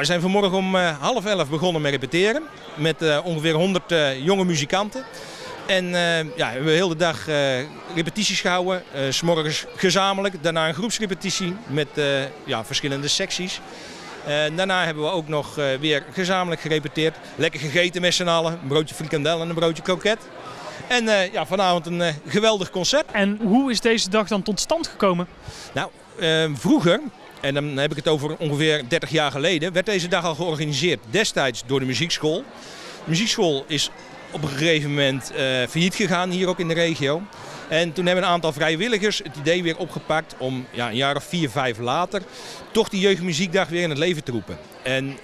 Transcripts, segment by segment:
we zijn vanmorgen om 10:30 begonnen met repeteren. Met ongeveer 100 jonge muzikanten. En we hebben heel de dag repetities gehouden. 's Morgens gezamenlijk, daarna een groepsrepetitie met verschillende secties. Daarna hebben we ook nog weer gezamenlijk gerepeteerd. Lekker gegeten met z'n allen. Een broodje frikandel en een broodje kroket. En vanavond een geweldig concert. En hoe is deze dag dan tot stand gekomen? Nou, vroeger, en dan heb ik het over ongeveer 30 jaar geleden, werd deze dag al georganiseerd. Destijds door de muziekschool. De muziekschool is op een gegeven moment failliet gegaan hier ook in de regio. En toen hebben een aantal vrijwilligers het idee weer opgepakt om een jaar of 4, 5 later toch die jeugdmuziekdag weer in het leven te roepen. En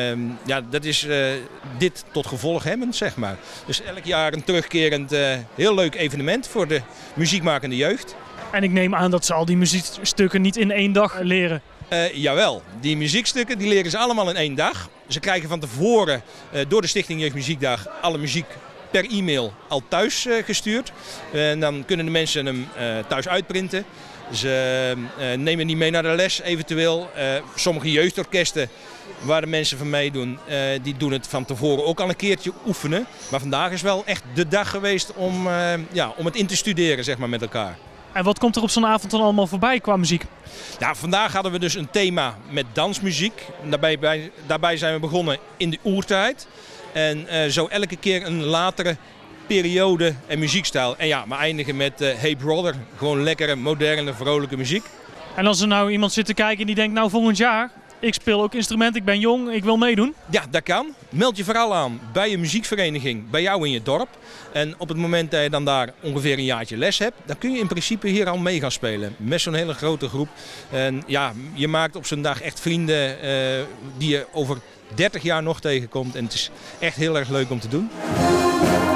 dat is dit tot gevolg hebbend, zeg maar. Dus elk jaar een terugkerend heel leuk evenement voor de muziekmakende jeugd. En ik neem aan dat ze al die muziekstukken niet in 1 dag leren. Jawel, die muziekstukken die leren ze allemaal in 1 dag. Ze krijgen van tevoren door de Stichting Jeugdmuziekdag alle muziek per e-mail al thuis gestuurd. En dan kunnen de mensen hem thuis uitprinten. Ze nemen die mee naar de les eventueel. Sommige jeugdorkesten waar de mensen van meedoen, die doen het van tevoren ook al een keertje oefenen. Maar vandaag is wel echt de dag geweest om het in te studeren, zeg maar, met elkaar. En wat komt er op zo'n avond dan allemaal voorbij qua muziek? Nou, vandaag hadden we dus een thema met dansmuziek. Daarbij zijn we begonnen in de oertijd. En zo elke keer een latere periode en muziekstijl. En we eindigen met Hey Brother. Gewoon lekkere, moderne, vrolijke muziek. En als er nou iemand zit te kijken en die denkt, nou volgend jaar, ik speel ook instrument, ik ben jong, ik wil meedoen. Ja, dat kan. Meld je vooral aan bij een muziekvereniging bij jou in je dorp. En op het moment dat je dan daar ongeveer een jaartje les hebt, dan kun je in principe hier al mee gaan spelen. Met zo'n hele grote groep. En je maakt op zo'n dag echt vrienden die je over 30 jaar nog tegenkomt. En het is echt heel erg leuk om te doen.